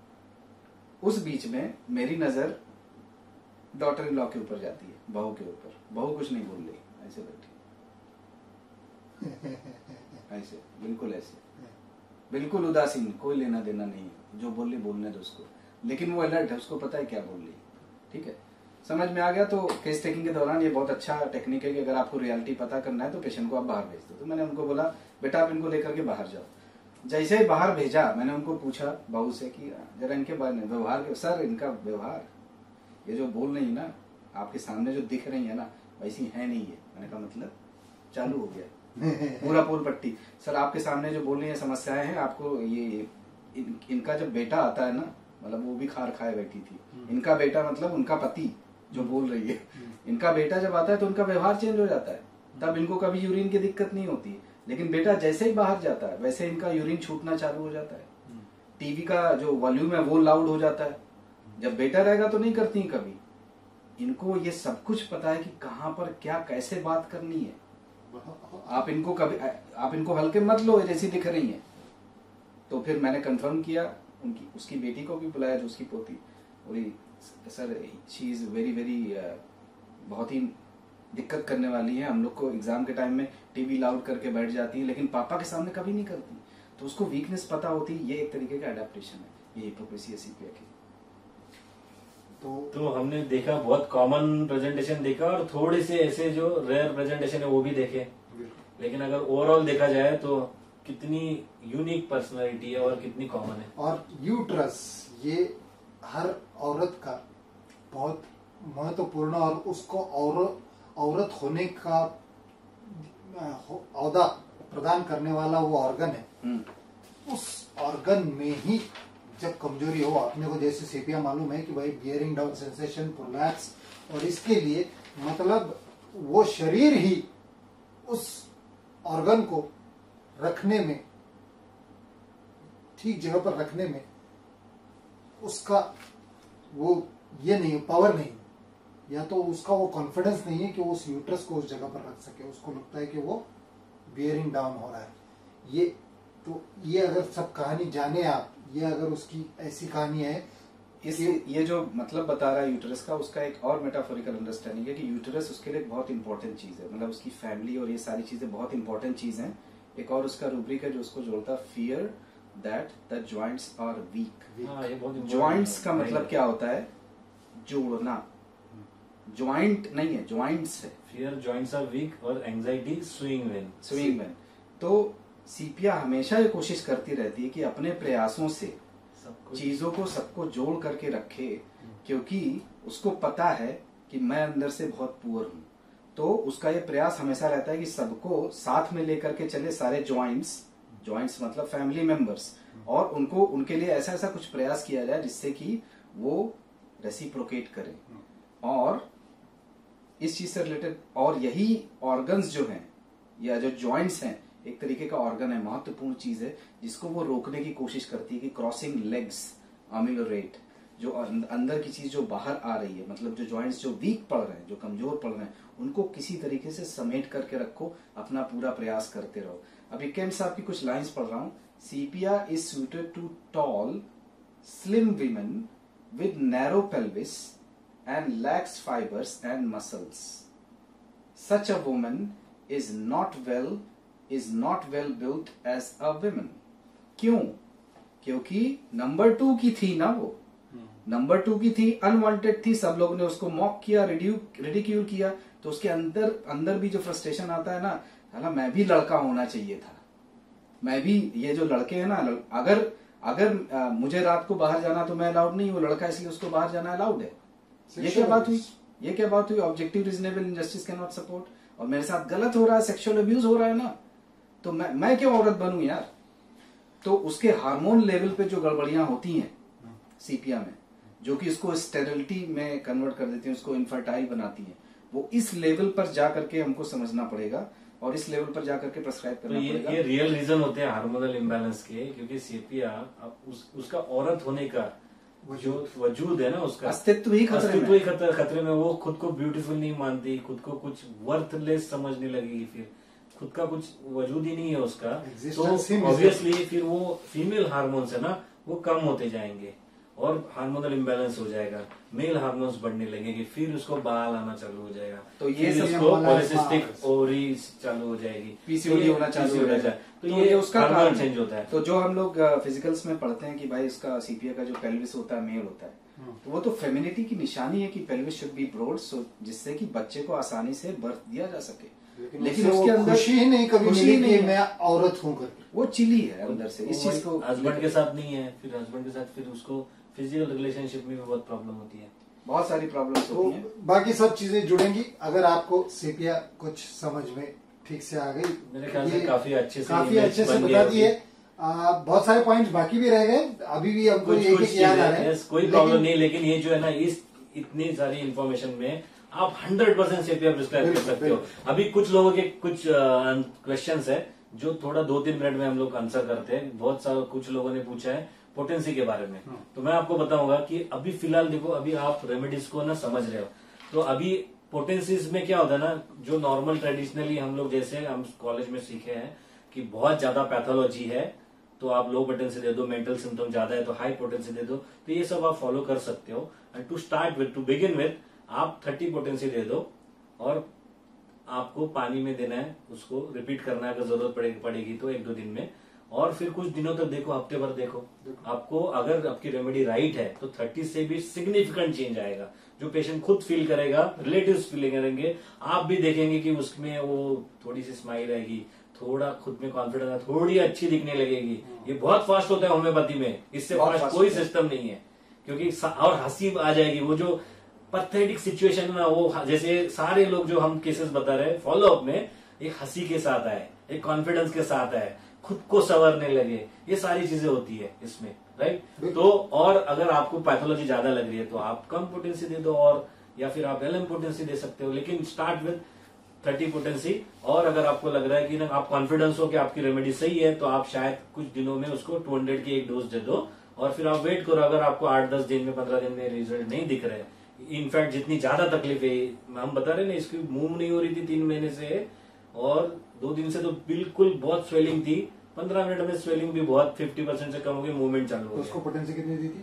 S2: उस बीच में मेरी नजर डॉटर इन लॉ के ऊपर जाती है, बहू के ऊपर। बहू कुछ नहीं बोल रही, ऐसे बैठी ऐसे, बिल्कुल ऐसे, बिल्कुल उदासीन, कोई लेना देना नहीं है, जो बोल रही बोलने दो उसको। लेकिन वो अलर्ट है, उसको पता है क्या बोल रही, ठीक है, समझ में आ गया। तो केस टेकिंग के दौरान ये बहुत अच्छा टेक्निक है कि अगर आपको रियलिटी पता करना है तो पेशेंट को आप बाहर भेज दो। तो मैंने उनको बोला बेटा आप इनको लेकर के बाहर जाओ। जैसे ही बाहर भेजा, मैंने उनको पूछा बहू से कि जरा इनके बारे में व्यवहार के, सर इनका व्यवहार, ये जो बोल रही है ना, आपके सामने जो दिख रही है ना, वैसी है नहीं है। मैंने कहा मतलब, चालू हो गया पूरा पूल पट्टी। सर आपके सामने जो बोल रही है समस्याएं हैं, आपको ये इन, इनका जब बेटा आता है ना, मतलब वो भी खार खाए बैठी थी, इनका बेटा मतलब उनका पति जो बोल रही है, इनका बेटा जब आता है तो उनका व्यवहार चेंज हो जाता है। तब इनको कभी यूरिन की दिक्कत नहीं होती, लेकिन बेटा जैसे ही बाहर जाता है वैसे इनका यूरिन छूटना चालू हो जाता है। टीवी का जो वॉल्यूम है वो लाउड हो जाता है। जब बेटा रहेगा तो नहीं करती कभी। इनको ये सब कुछ पता है कि कहाँ पर क्या कैसे बात करनी है। आप इनको कभी आप इनको हल्के मत लो, जैसी दिख रही है। तो फिर मैंने कंफर्म किया, उनकी उसकी बेटी को भी बुलाया जो उसकी पोती, बोली sir she is very very बहुत ही दिक्कत करने वाली है। हम लोग को एग्जाम के टाइम में टीवी लाउड करके बैठ जाती है, लेकिन पापा के सामने कभी नहीं करती। तो उसको वीकनेस पता होती है। ये एक तरीके का एडेप्टेशन है, ये हिपोक्रेसी है सीपीए की।
S1: तो
S3: तो हमने देखा बहुत कॉमन प्रेजेंटेशन देखा और थोड़े से ऐसे जो रेयर प्रेजेंटेशन है वो भी देखे, लेकिन अगर ओवरऑल देखा जाए तो कितनी यूनिक पर्सनालिटी है और कितनी कॉमन है।
S1: और यूट्रस ये हर औरत का बहुत महत्वपूर्ण और उसको और औरत होने का औदा प्रदान करने वाला वो ऑर्गन है। उस ऑर्गन में ही जब कमजोरी हो, अपने को जैसे सेपिया मालूम है कि भाई बियरिंग डाउन सेंसेशन, प्रोलैप्स, और इसके लिए मतलब वो शरीर ही उस ऑर्गन को रखने में, ठीक जगह पर रखने में उसका वो ये नहीं, पावर नहीं, या तो उसका वो कॉन्फिडेंस नहीं है कि वो उस यूट्रस को उस जगह पर रख सके। उसको लगता है कि वो बियरिंग डाउन हो रहा है। ये तो ये अगर सब कहानी जाने आप, ये अगर उसकी ऐसी कहानी है
S2: इस ये जो मतलब बता रहा है यूटरस का, उसका एक और मेटाफोरिकल अंडरस्टैंडिंग है कि यूटरस उसके लिए एक बहुत इंपॉर्टेंट चीज है, मतलब उसकी फैमिली और ये सारी चीजें बहुत इंपॉर्टेंट चीज हैं। एक और उसका रूब्रिक है जो उसको जोड़ता है, fear that the joints are weak. Joints का मतलब क्या होता है? जोड़ना। ज्वाइंट नहीं है, ज्वाइंट्स है।
S3: फियर जॉइंट्स आर वीक और anxiety swing when
S2: swing when. तो सीपिया हमेशा ये कोशिश करती रहती है कि अपने प्रयासों से चीजों को सबको जोड़ करके रखे, क्योंकि उसको पता है कि मैं अंदर से बहुत पुअर हूं। तो उसका ये प्रयास हमेशा रहता है कि सबको साथ में लेकर के चले, सारे ज्वाइंट्स, ज्वाइंट्स मतलब फैमिली मेंबर्स, और उनको उनके लिए ऐसा ऐसा कुछ प्रयास किया जाए जिससे कि वो रेसिप्रोकेट करें। और इस चीज से रिलेटेड, और यही ऑर्गन्स जो हैं या जो जॉइंट्स हैं एक तरीके का ऑर्गन है, महत्वपूर्ण चीज है, जिसको वो रोकने की कोशिश करती है कि क्रॉसिंग लेग्स अमिलोरेट, जो अंदर की चीज जो बाहर आ रही है, मतलब जो जॉइंट्स जो वीक पड़ रहे हैं, जो कमजोर पड़ रहे हैं, उनको किसी तरीके से समेट करके रखो, अपना पूरा प्रयास करते रहो। अभी केंट साहब की कुछ लाइंस पढ़ रहा हूं। Sepia is suited to tall slim women with narrow pelvis and lax fibers and muscles. Such a woman is not well is not well built as a woman. क्यों? क्योंकि नंबर टू की थी ना, वो number two की थी, unwanted थी, सब लोग ने उसको मॉक किया, रिडिक्यूल किया, तो उसके अंदर अंदर भी जो फ्रस्ट्रेशन आता है ना, हालांकि मैं भी लड़का होना चाहिए था, मैं भी, ये जो लड़के हैं ना, अगर अगर आ, मुझे रात को बाहर जाना तो मैं अलाउड नहीं, वो लड़का इसलिए उसको बाहर जाना अलाउड है। ये क्या बात हुई? ये क्या बात हुई? Objective reasonable injustice can not support. और मेरे साथ गलत हो रहा है, सेक्सुअल अब्यूज हो रहा है ना, तो मैं मैं क्यों औरत बनूं यार? तो उसके हार्मोन लेवल पे जो गड़बड़ियां होती हैं सीपिया में, जो कि इसको स्टेरिलिटी में कन्वर्ट कर देती हैं, उसको इनफर्टाइल बनाती हैं, वो इस लेवल पर जा करके हमको समझना पड़ेगा और इस लेवल पर जाकर के प्रेस्क्राइब करना
S3: तो ये,
S2: पड़ेगा।
S3: ये रियल रीजन होते हैं हार्मोनल इम्बैलेंस के, क्योंकि सीपिया उस, उसका औरत होने का जो वजूद है ना, उसका
S2: अस्तित्व ही खतरे
S3: अस्तित्व
S2: में
S3: ही खतरे, खतरे में। वो खुद को ब्यूटीफुल नहीं मानती, खुद को कुछ वर्थलेस समझने लगेगी, फिर खुद का कुछ वजूद ही नहीं है उसका, तो ऑब्वियसली फिर वो फीमेल हार्मोन्स है ना, वो कम होते जाएंगे और हार्मोनल इम्बैलेंस हो जाएगा, मेल हार्मोन्स बढ़ने लगेंगे, फिर उसको बाल आना चालू हो जाएगा,
S2: तो ये
S3: उसको पॉलिसिस्टिक ओवरीज चालू हो जाएगी,
S2: पीसीओडी होना चालू हो जाएगा।
S3: तो ये उसका कारण चेंज होता है।
S2: तो जो हम लोग फिजिकल्स में पढ़ते हैं कि भाई इसका सीपिया का जो पेल्विस होता है मेल होता है, तो वो तो फेमिनिटी की निशानी है कि pelvis should be broad, so जिससे कि बच्चे को आसानी से बर्थ दिया जा सके।
S1: लेकिन, लेकिन उसके अंदर खुशी ही नहीं कभी मिली कि मैं औरत हूँ करके,
S2: वो चिली है अंदर से। इस चीज को
S3: हस्बैंड के साथ नहीं है, फिर हस्बैंड के साथ फिर उसको फिजिकल रिलेशनशिप में भी बहुत प्रॉब्लम होती है,
S2: बहुत सारी प्रॉब्लम्स होती हैं।
S1: बाकी सब चीजें जुड़ेंगी। अगर आपको सीपिया कुछ समझ में ठीक से आ गई,
S3: मेरे ख्याल से काफी अच्छे से
S1: काफी अच्छे से बता दिए। बहुत सारे पॉइंट्स बाकी भी रह गए, अभी भी हमको एक एक याद आ रहे हैं,
S3: कोई प्रॉब्लम नहीं। लेकिन ये जो है ना, इस इतनी सारी इन्फॉर्मेशन में आप हंड्रेड परसेंट सीपिया प्रिस्क्राइब कर सकते हो। अभी कुछ लोगों के कुछ क्वेश्चंस है जो थोड़ा दो तीन मिनट में हम लोग आंसर करते हैं। बहुत सारे कुछ लोगों ने पूछा है पोटेंसी के बारे में, तो मैं आपको बताऊंगा कि अभी फिलहाल देखो, अभी आप रेमेडीज को ना समझ रहे हो, तो अभी पोटेंसीज में क्या होता है ना, जो नॉर्मल ट्रेडिशनली हम लोग जैसे हम कॉलेज में सीखे हैं कि बहुत ज्यादा पैथोलॉजी है तो आप लो पोटेंसी दे दो, मेंटल सिम्टम ज्यादा है तो हाई पोटेंसी दे दो, तो ये सब आप फॉलो कर सकते हो। And to start with, to begin with, आप थर्टी पोटेंसी दे दो और आपको पानी में देना है, उसको रिपीट करना है, अगर जरूरत पड़ेगी पड़ेगी तो एक दो दिन में, और फिर कुछ दिनों तक देखो, हफ्ते भर देखो, आपको अगर आपकी रेमेडी राइट है तो थर्टी से भी सिग्निफिकेंट चेंज आएगा, जो पेशेंट खुद फील करेगा, रिलेटिव्स फील करेंगे, आप भी देखेंगे कि उसमें वो थोड़ी सी स्माइल आएगी, थोड़ा खुद में कॉन्फिडेंस, थोड़ी अच्छी दिखने लगेगी। ये बहुत फास्ट होता है होम्योपैथी में, इससे फास्ट कोई सिस्टम नहीं है, क्योंकि और हंसी आ जाएगी। वो जो पैथेटिक सिचुएशन ना, वो जैसे सारे लोग जो हम केसेस बता रहे हैं फॉलो अप में, एक हंसी के साथ आए, एक कॉन्फिडेंस के साथ आए, खुद को संवरने लगे, ये सारी चीजें होती है इसमें, राइट। तो और अगर आपको पैथोलॉजी ज्यादा लग रही है तो आप कम पोटेंसी दे दो, और या फिर आप एलएम पोटेंसी दे सकते हो, लेकिन स्टार्ट विद थर्टी पोटेंसी। और अगर आपको लग रहा है कि ना आप कॉन्फिडेंस हो कि आपकी रेमेडी सही है, तो आप शायद कुछ दिनों में उसको टू हंड्रेड की एक डोज दे दो, और फिर आप वेट करो। अगर आपको आठ दस दिन में, पंद्रह दिन में रिजल्ट नहीं दिख रहे, इनफैक्ट जितनी ज्यादा तकलीफ है, हम बता रहे ना, इसकी मूव नहीं हो रही थी तीन महीने से, और दो दिन से तो बिल्कुल बहुत स्वेलिंग थी, पंद्रह मिनट में स्वेलिंग भी बहुत फिफ्टी परसेंट से कम हो गई, मूवमेंट चालू हो गया।
S1: उसको पोटेंसी कितनी दी थी?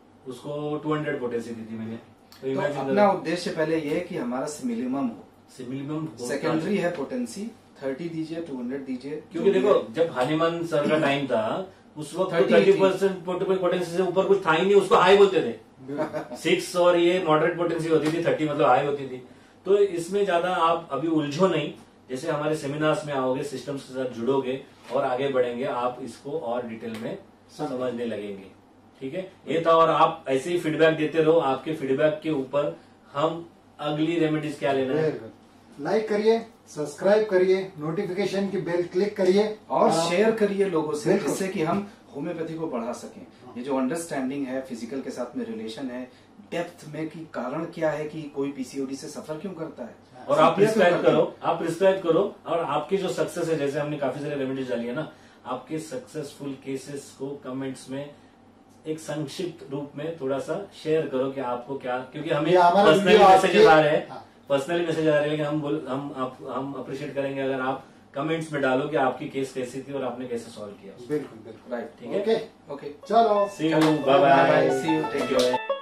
S3: उसको टू हंड्रेड पोटेंसी दी थी मैंने।
S2: तो, तो अपना उद्देश्य पहले ये है कि हमारा सिमिलिमम हो,
S3: सिमिलिमम
S2: सेकेंडरी है पोटेंसी, थर्टी दीजिए, टू हंड्रेड दीजिए।
S3: क्योंकि देखो जब हानीमान सर का टाइम था उस वक्त थर्टी परसेंट पोटेंसी से ऊपर कुछ था ही नहीं, उसको हाई बोलते थे। सिक्स और ये मॉडरेट पोटेंसी होती थी, थर्टी मतलब हाई होती थी। तो इसमें ज्यादा आप अभी उलझो नहीं, जैसे हमारे सेमिनार्स में आओगे, सिस्टम्स के साथ जुड़ोगे और आगे बढ़ेंगे, आप इसको और डिटेल में समझने लगेंगे, ठीक है। ये था, और आप ऐसे ही फीडबैक देते रहो, आपके फीडबैक के ऊपर हम अगली रेमेडीज क्या लेना है।
S1: लाइक करिए, सब्सक्राइब करिए, नोटिफिकेशन की बेल क्लिक करिए,
S2: और शेयर करिए लोगों से, जिससे कि हम होम्योपैथी को बढ़ा सकें। ये जो अंडरस्टैंडिंग है, फिजिकल के साथ में रिलेशन है, डेप्थ में कि कारण क्या है कि कोई पीसीओडी से सफर क्यों करता है,
S3: और आप प्रिस्क्राइब करो, आप प्रिस्क्राइब करो, और आपकी जो सक्सेस है, जैसे हमने काफी सारे रेमेडीज डाली है ना, आपके सक्सेसफुल केसेस को कमेंट्स में एक संक्षिप्त रूप में थोड़ा सा शेयर करो कि आपको क्या, क्योंकि हमें पर्सनली मैसेजेस आ रहे हैं, पर्सनली मैसेज आ रहे हैं, लेकिन हम बोल हम आप, हम अप्रिशिएट करेंगे अगर आप कमेंट्स में डालो कि आपकी केस कैसी थी और आपने कैसे सॉल्व किया।
S1: बिल्कुल बिल्कुल,
S2: राइट,
S3: ठीक है,
S1: ओके
S2: ओके,
S1: चलो,
S3: see you, bye bye,
S2: see you, take care.